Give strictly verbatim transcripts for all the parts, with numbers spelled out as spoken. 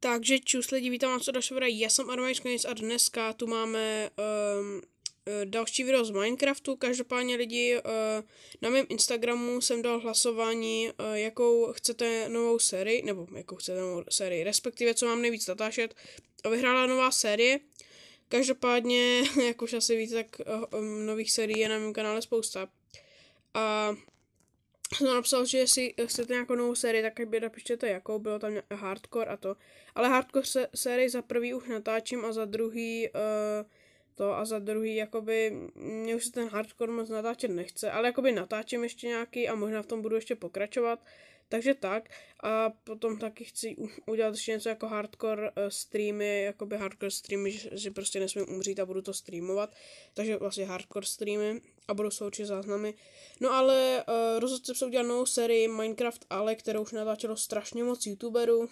Takže čus lidi, vítám vás u dalšího videa, já jsem Armajskonic a dneska tu máme um, další video z Minecraftu. Každopádně lidi, uh, na mém Instagramu jsem dal hlasování, uh, jakou chcete novou sérii, nebo jakou chcete novou sérii, respektive co mám nejvíc natáčet. Vyhrála nová série. Každopádně, jak už asi víte, tak uh, um, nových sérií je na mém kanále spousta. A jsem napsal, že jestli chcete nějakou novou sérii, tak by napište jakou, bylo tam hardcore a to. Ale hardcore se, sérii za prvý už natáčím a za druhý uh, to a za druhý jakoby, mě už se ten hardcore moc natáčet nechce, ale jakoby natáčím ještě nějaký a možná v tom budu ještě pokračovat. Takže tak a potom taky chci udělat ještě něco jako hardcore uh, streamy, jakoby hardcore streamy, že, že prostě nesmím umřít a budu to streamovat. Takže vlastně hardcore streamy a budou součit záznamy. No ale uh, rozhodl jsem se udělat novou sérii Minecraft Ale, kterou už natáčelo strašně moc youtuberů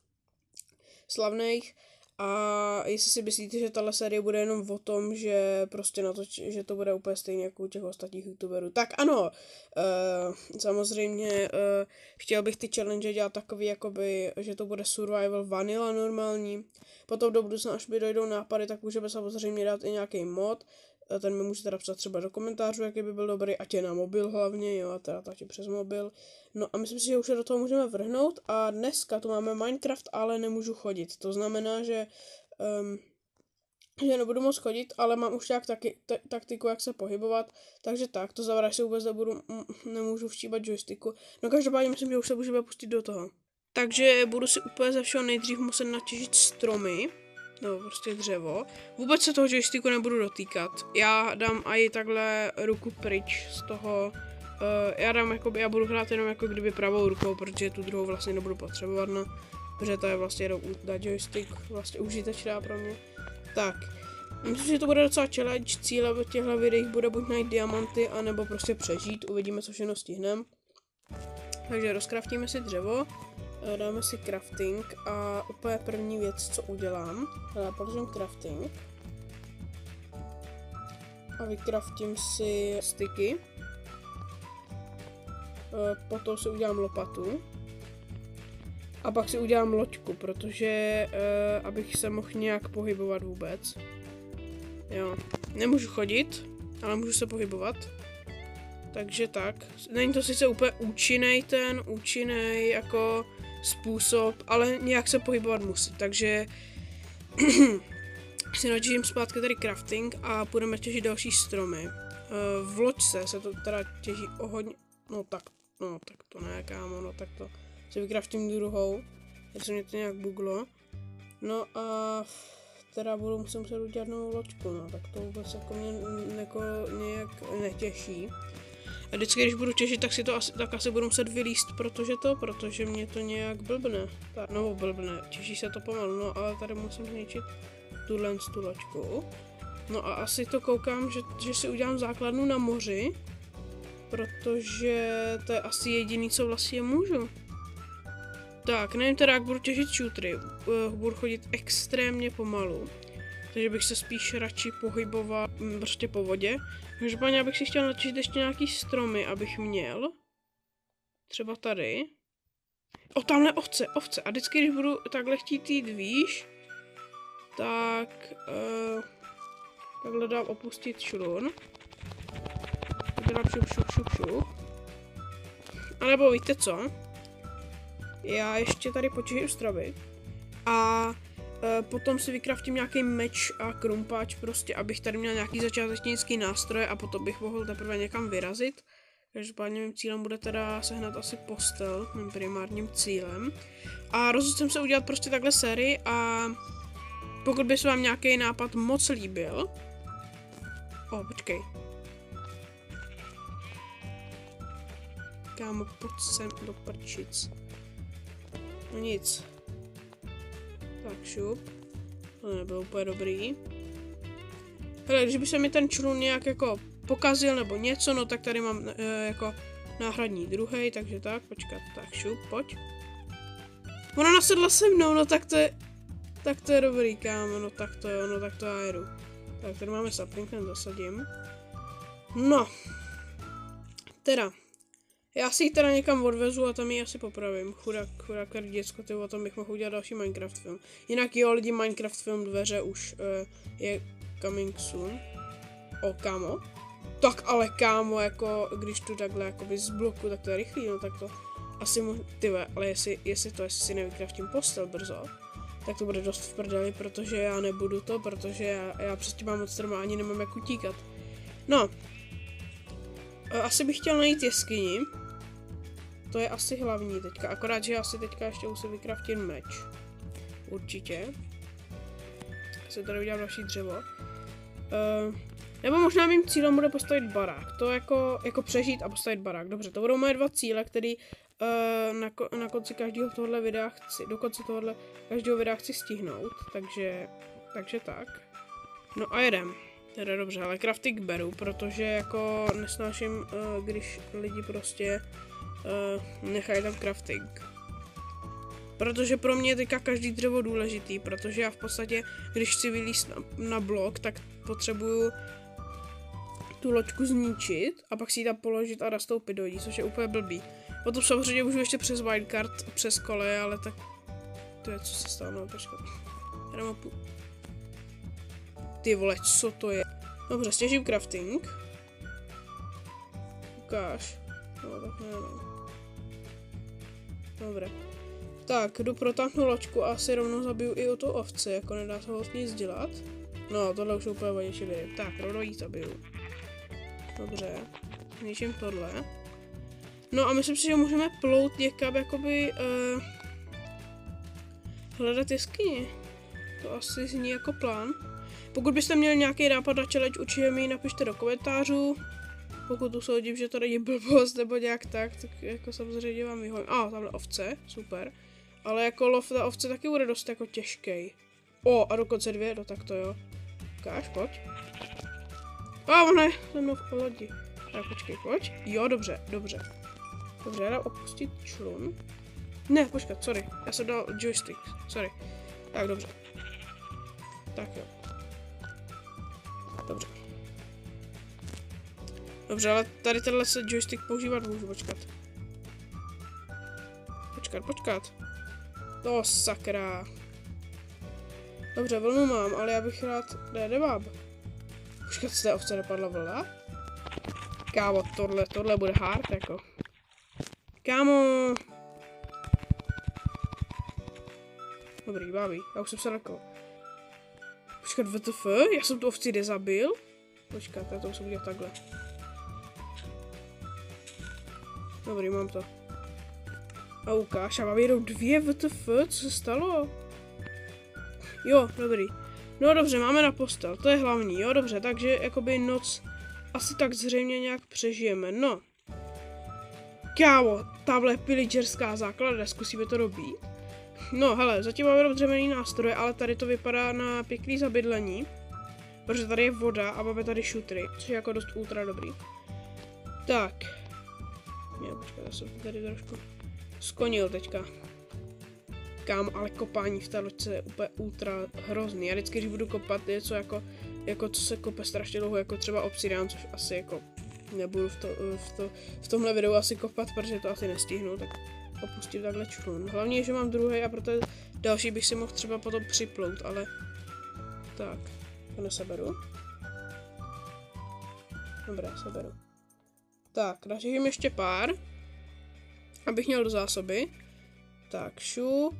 slavných. A jestli si myslíte, že tahle série bude jenom o tom, že prostě na to, že to bude úplně stejně jako u těch ostatních youtuberů, tak ano, uh, samozřejmě uh, chtěl bych ty challenge dělat takový, jakoby, že to bude survival vanilla normální. Potom do budoucna, až mi dojdou nápady, tak můžeme samozřejmě dát i nějaký mod. Ten mi můžete napsat třeba do komentářů, jaký by byl dobrý, ať je na mobil hlavně, jo, a teda taky přes mobil. No a myslím si, že už se do toho můžeme vrhnout a dneska tu máme Minecraft, ale nemůžu chodit. To znamená, že, um, že nebudu moc chodit, ale mám už nějak taky, t- taktiku, jak se pohybovat, takže tak, to znamená, že se vůbec nebudu, m- nemůžu vštíbat joysticku. No každopádně myslím, že už se můžeme pustit do toho. Takže budu si úplně ze všeho nejdřív muset natěžit stromy. No, prostě dřevo. Vůbec se toho joysticku nebudu dotýkat. Já dám i takhle ruku pryč z toho. Uh, já dám jakoby, já budu hrát jenom jako kdyby pravou rukou, protože tu druhou vlastně nebudu potřebovat, no. Protože to je vlastně jenom na joystick vlastně užitečná pro mě. Tak. Myslím, že to bude docela challenge. Cíle v těchto videích bude buď najít diamanty, anebo prostě přežít. Uvidíme, co všechno stihneme. Takže rozkraftíme si dřevo. Dáme si crafting a úplně první věc, co udělám, položím crafting a vykraftím si styky, potom si udělám lopatu a pak si udělám loďku, protože abych se mohl nějak pohybovat vůbec. Jo, nemůžu chodit, ale můžu se pohybovat. Takže tak, není to sice úplně účinný ten, účinný jako způsob, ale nějak se pohybovat musí, takže si natěžím zpátky tady crafting a budeme těžit další stromy. V loďce se to teda těží o hodně, no tak, no tak to ne, kámo, no tak to si vykraftím druhou, tak se mě to nějak buglo. No a teda budu muset muset udělat novou loďku, no tak to vůbec jako mě jako nějak netěší. A vždycky, když budu těžit, tak si to asi, tak asi budu muset vylíst, protože to, protože mě to nějak blbne. Tak, no blbne, těží se to pomalu, no ale tady musím zničit tuhle tu loďku. No a asi to koukám, že, že si udělám základnu na moři, protože to je asi jediný, co vlastně můžu. Tak, nevím teda, jak budu těžit šutry, uh, budu chodit extrémně pomalu. Takže bych se spíš radši pohyboval m, prostě po vodě. Každopádně já bych si chtěl natěžit ještě nějaký stromy, abych měl. Třeba tady. O, tamhle ovce, ovce. A vždycky, když budu takhle chtít jít výš, tak uh, takhle dám opustit šrun. Dám šup, šup, šup, šup. A nebo víte co? Já ještě tady potěžím stromy. A Uh, potom si vykraftím nějaký meč a krumpáč, prostě abych tady měl nějaký začátečnický nástroj a potom bych mohl teprve někam vyrazit. Každopádně mým cílem bude teda sehnat asi postel, mým primárním cílem. A rozhodl jsem se udělat prostě takhle sérii a pokud by se vám nějaký nápad moc líbil... O, počkej. Kámo, pojď sem do prčic. No nic. Tak šup, to nebylo úplně dobrý. Hele, když by se mi ten člun nějak jako pokazil nebo něco, no tak tady mám e, jako náhradní druhý, takže tak, počkat, tak šup, pojď. Ona nasedla se mnou, no tak to je, tak to je dobrý, kámo, no tak to jo, no tak to já jedu. Tak tady máme sapling, ten zasadím. No, teda, Já si ji teda někam odvezu a tam ji asi popravím. Chudák, chudák děcko, ty o tom bych mohl udělat další Minecraft film. Jinak jo, lidi, Minecraft film Dveře už uh, je coming soon. O, kámo. Tak ale kámo, jako když tu takhle jakoby z bloku, tak to je rychlý, no tak to asi mu, tyve, ale jestli, jestli to, jestli si nevykraftím postel brzo, tak to bude dost v prdeli, protože já nebudu to, protože já, já přes mám moc trma, ani nemám jak utíkat. No, asi bych chtěl najít jeskyni, to je asi hlavní teďka, akorát, že asi teďka ještě musím vykraftit meč, určitě. Asi tady udělám další dřevo. Uh, nebo možná mým cílem bude postavit barák, to jako, jako přežít a postavit barák, dobře, to budou moje dva cíle, který uh, na, ko na konci každého tohohle videa chci, do konce tohohle každého videa chci stihnout, takže, takže tak. No a jedem, teda dobře, ale crafting beru, protože jako nesnáším, uh, když lidi prostě uh, nechají tam crafting. Protože pro mě je teďka každý dřevo důležitý, protože já v podstatě, když chci vylízt na, na blok, tak potřebuju tu loďku zničit a pak si ji tam položit a nastoupit do ní, což je úplně blbý. Potom samozřejmě můžu ještě přes wildcard, přes koleje, ale tak to je, co se stalo, no počkat. Ty vole, co to je? Dobře, stěžím crafting. Ukáž. No tak ne, no. Dobré. Tak, jdu protáhnu loďku a asi rovnou zabiju i o tu ovci, jako nedá se vlastně nic dělat. No, tohle už je úplně vaničí video. Tak, rovnou jí zabiju. Dobře, zničím tohle. No a myslím si, že můžeme plout někam, jakoby, uh, hledat jeskyni. To asi zní jako plán. Pokud byste měli nějaký nápad na challenge, určitě mi ji napište do komentářů. Pokud usoudím, že to není blbost nebo nějak tak, tak jako samozřejmě vám vyhovím. A, ah, tamhle ovce, super. Ale jako lov na ovce taky bude dost jako těžký. O, a dokonce dvě, no tak to jo. Ukáž, pojď. A on je se mnou v lodi. Tak počkej, pojď. Jo, dobře, dobře. Dobře, já dám opustit člun. Ne, počkat, sorry. Já jsem dal joystick, sorry. Tak, dobře. Tak jo. Dobře. Dobře, ale tady tenhle se joystick používat můžu, počkat. Počkat, počkat. To sakra. Dobře, vlnu mám, ale já bych rád... Ne, nemám. Počkat, z té ovce nepadla vlna? Kámo, tohle, tohle bude hard, jako. Kámo. Dobrý, baví, já už jsem se nakol. Počkat, W T F, já jsem tu ovci nezabil? Počkat, já to musím udělat takhle. Dobrý, mám to. A ukáž, já mám jenom dvě W T F, co se stalo? Jo, dobrý. No dobře, máme na postel, to je hlavní, jo, dobře, takže jakoby noc asi tak zřejmě nějak přežijeme, no. Kámo, tahle pillagerská základna, zkusíme to dobít. No, hele, zatím máme jenom dřevěný nástroje, ale tady to vypadá na pěkný zabydlení. Protože tady je voda a máme tady šutry, což je jako dost ultra dobrý. Tak. Já počkat, já jsem tady trošku skonil teďka. Kam, ale kopání v té loďce je úplně ultra hrozný. Já vždycky, když budu kopat něco jako, jako co se kope strašně dlouho, jako třeba obsidian, což asi jako nebudu v, to, v, to, v tomhle videu asi kopat, protože to asi nestihnu, tak opustím takhle člun. Hlavně je, že mám druhý a proto další bych si mohl třeba potom připlout, ale tak, to neseberu. Dobré, seberu. Tak, nařídím ještě pár, abych měl do zásoby. Tak, šup.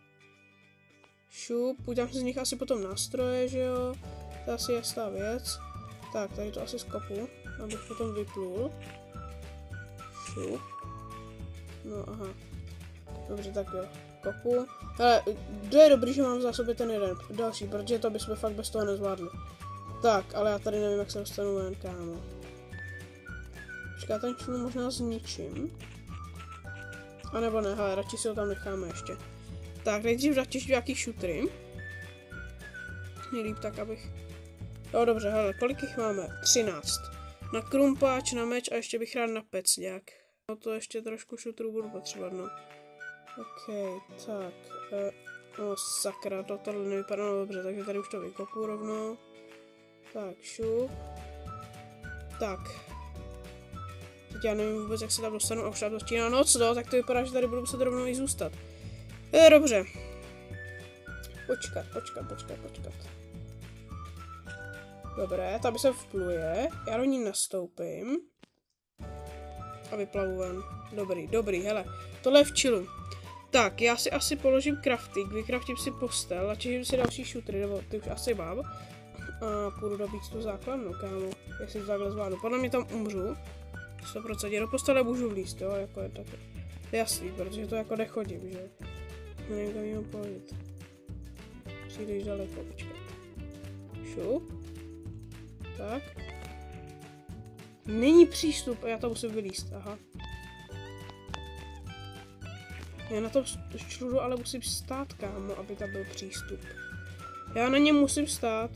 Šup, udělám si z nich asi potom nástroje, že jo. To je asi jasná věc. Tak, tady to asi skopu, abych potom vyplul. Šup. No, aha. Dobře, tak jo. Kopu. Hele, to je dobrý, že mám v zásobě ten jeden. Další, protože to bychom fakt bez toho nezvládli. Tak, ale já tady nevím, jak se dostanu ven, kámo. Počká, ten člun možná zničím. A nebo ne, hele, radši si ho tam necháme ještě. Tak, nejdřív radši nějaký šutry. Nejlíp tak, abych... Jo, dobře, hele, kolik jich máme? třináct. Na krumpáč, na meč a ještě bych rád na pec nějak. No to ještě trošku šutrů budu potřebovat, no. Ok, tak. Eh, no sakra, to tohle nevypadá no, dobře, takže tady už to vykopu rovnou. Tak, šup. Tak. teď já nevím vůbec, jak se tam dostanu a už tam začíná noc, no, tak to vypadá, že tady budu muset rovnou i zůstat. E, dobře. Počkat, počkat, počkat, počkat. Dobré, tam se vpluje, já do ní nastoupím. A vyplavu ven. Dobrý, dobrý, hele, tohle je v chillu. Tak, já si asi položím crafting, vykraftím si postel a těžím si další šutry, nebo ty už asi mám. A půjdu dobít tu základnu, kámo, jestli to takhle zvládnu. Podle mě tam umřu. sto procent. Do postele můžu vlízt, jo, jako je tak. Jasný, protože to jako nechodím, že? Nevím, kam mám položit. Přijdeš daleko, počkat. Šup. Tak. Není přístup, a já to musím vylíst, aha. Já na tom čludu ale musím stát, kámo, aby tam byl přístup. Já na něm musím stát.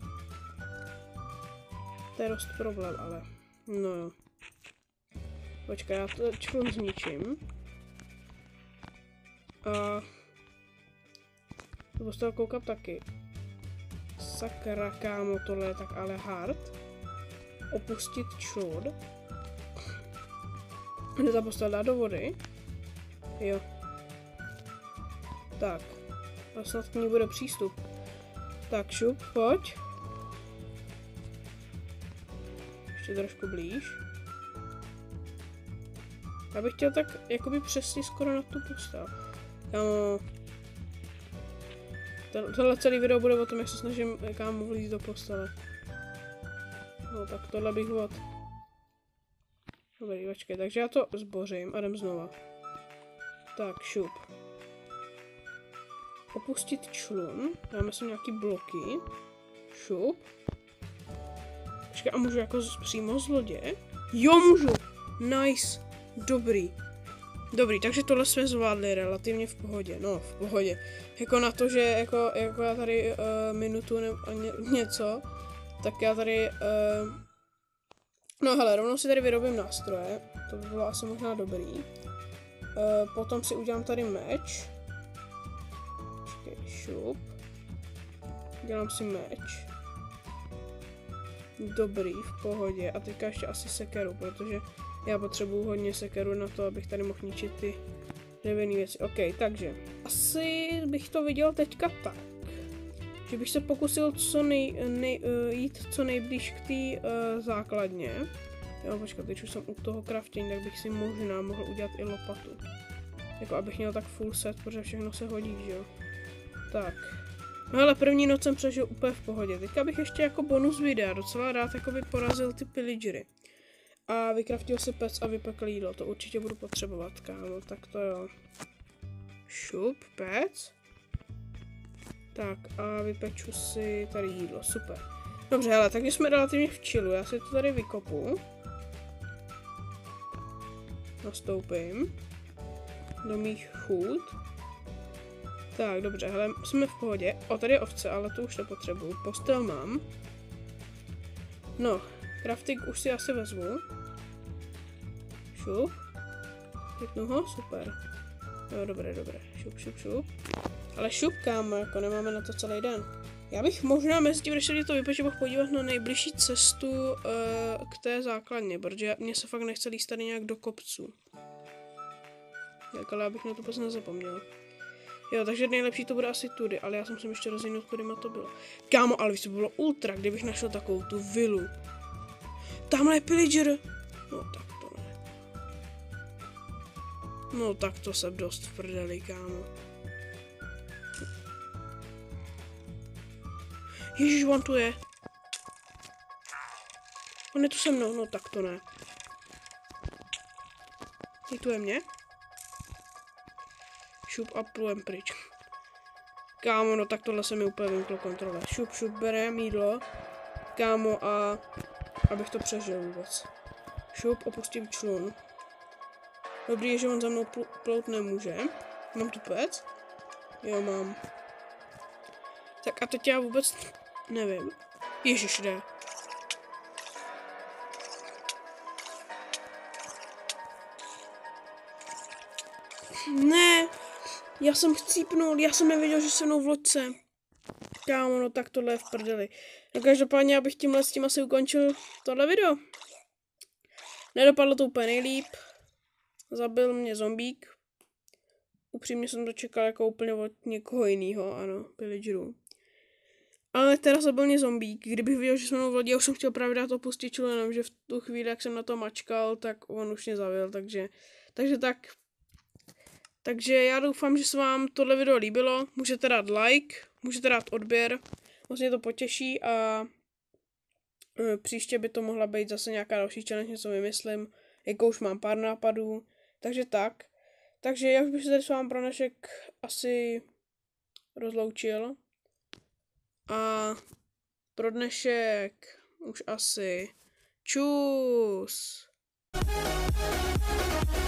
To je dost problém, ale. No jo. Počkej, já to člun zničím. A... To z toho koukám taky. Sakra, kámo, tohle je tak ale hard. Opustit člun. Jde ta postel dát do vody. Jo. Tak. A snad k ní bude přístup. Tak, šup, pojď. Ještě trošku blíž. Já bych chtěl tak jakoby přesně skoro na tu postel. Kámo. Tohle celý video bude o tom, jak se snažím kámo vlízt do postele. No tak tohle bych vod. Dobrý, počkej, takže já to zbořím a jdem znova. Tak, šup. Opustit člun. Dáme sem nějaký bloky. Šup. Počkej, a můžu jako z, přímo z lodě? Jo, můžu! Nice. Dobrý. Dobrý, takže tohle jsme zvládli relativně v pohodě. No, v pohodě. Jako na to, že jako, jako já tady uh, minutu nebo ně, něco, tak já tady... Uh, no hele, rovnou si tady vyrobím nástroje. To by bylo asi možná dobrý. Uh, potom si udělám tady meč. Počkej, šup. Dělám si meč. Dobrý, v pohodě. A teďka ještě asi sekeru, protože já potřebuju hodně sekeru na to, abych tady mohl ničit ty dřevěné věci. OK, takže asi bych to viděl teďka tak, že bych se pokusil co nej, nej, uh, jít co nejblíž k té uh, základně. Jo, počkat, teď už jsem u toho crafting, tak bych si možná mohl udělat i lopatu. Jako abych měl tak full set, protože všechno se hodí, že jo. Tak. No ale první noc jsem přežil úplně v pohodě. Teďka bych ještě jako bonus videa docela rád jakoby porazil ty pillagery. A vykraftil si pec a vypekl jídlo. To určitě budu potřebovat, kámo. Tak to jo. Šup, pec. Tak a vypeču si tady jídlo. Super. Dobře, hele, takže jsme relativně v chillu. Já si to tady vykopu. Nastoupím. Do mých chůd. Tak, dobře, hele, jsme v pohodě. O, tady je ovce, ale to už nepotřebuju. Postel mám. No, crafting už si asi vezmu. Šup. Chytnu ho, super. Jo, dobré, dobré. Šup, šup, šup. Ale šup, kámo, jako nemáme na to celý den. Já bych možná mezi tím, když se to vypočít, mohl podívat na nejbližší cestu uh, k té základně, protože mě se fakt nechce líst tady nějak do kopců. Tak, ale já bych na to prostě nezapomněl. Jo, takže nejlepší to bude asi tudy, ale já jsem si ještě rozhodnul, kudyma to bylo. Kámo, ale by bylo ultra, kdybych našel takovou tu vilu. Tamhle je pillager. No tak to ne. No tak to jsem dost v prdeli, kámo. Ježiš, on tu je. On je tu se mnou, no tak to ne. Hituje mě. Šup a plujem pryč. Kámo, no tak tohle se mi úplně vymklo kontrole. Šup, šup, berem jídlo. Kámo, a abych to přežil vůbec. Šup, opustím člun. Dobrý je, že on za mnou pl plout nemůže. Mám tu pec? Jo, mám. Tak a teď já vůbec nevím. Ježiš, jde. Ne, já jsem chcípnul, já jsem nevěděl, že jsem mnou v loďce. Kámo, no tak tohle je v prdeli. No každopádně, abych tímhle s tím asi ukončil tohle video. Nedopadlo to úplně nejlíp. Zabil mě zombík. Upřímně jsem to čekal jako úplně od někoho jiného, ano, pillagerů. Ale teda zabil mě zombík. Kdybych viděl, že jsem mnou v lodi, já už jsem chtěl právě dát opustit jenom že v tu chvíli, jak jsem na to mačkal, tak on už mě zabil, takže, takže tak. Takže já doufám, že se vám tohle video líbilo. Můžete dát like, můžete dát odběr, vlastně to potěší a příště by to mohla být zase nějaká další challenge, něco vymyslím, jako už mám pár nápadů, takže tak. Takže já už bych se tady s vámi pro dnešek asi rozloučil. A pro dnešek už asi čus.